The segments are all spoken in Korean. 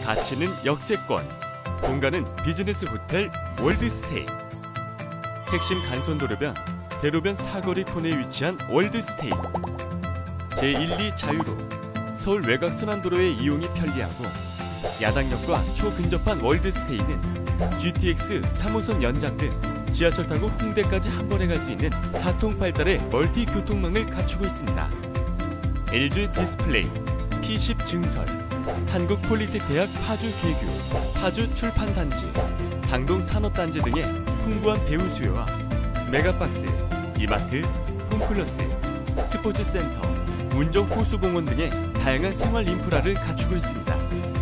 가치는 역세권, 공간은 비즈니스 호텔 월드스테이. 핵심 간선도로변, 대로변 사거리 코너에 위치한 월드스테이. 제1, 2 자유로 서울 외곽 순환도로의 이용이 편리하고 야당역과 초근접한 월드스테이는 GTX 3호선 연장 등 지하철 타고 홍대까지 한 번에 갈 수 있는 사통팔달의 멀티 교통망을 갖추고 있습니다. LG 디스플레이, P10 증설, 한국폴리텍대학 파주 개교, 파주 출판단지, 당동 산업단지 등의 풍부한 배우 수요와 메가박스, 이마트, 홈플러스, 스포츠센터, 운정 호수공원 등의 다양한 생활 인프라를 갖추고 있습니다.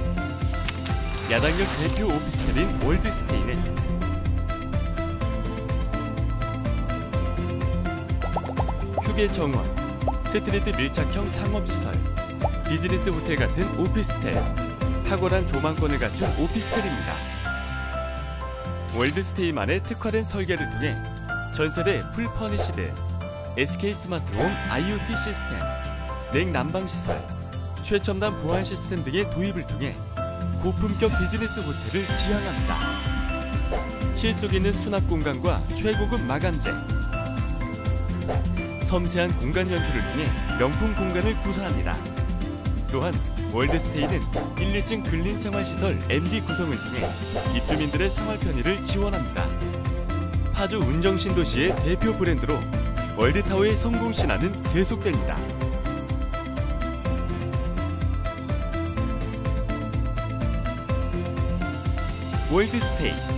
야당역 대표 오피스텔인 월드스테이는 휴게 정원, 스트리트 밀착형 상업시설, 비즈니스 호텔 같은 오피스텔, 탁월한 조망권을 갖춘 오피스텔입니다. 월드스테이만의 특화된 설계를 통해 전세대 풀퍼니시드, SK 스마트홈 IoT 시스템, 냉난방시설, 최첨단 보안 시스템 등의 도입을 통해 고품격 비즈니스 호텔을 지향합니다. 실속 있는 수납 공간과 최고급 마감재, 섬세한 공간 연출을 통해 명품 공간을 구성합니다. 또한 월드스테이는 1, 2층 근린생활시설 MD 구성을 통해 입주민들의 생활 편의를 지원합니다. 파주 운정신도시의 대표 브랜드로 월드타워의 성공 신화는 계속됩니다. 월드스테이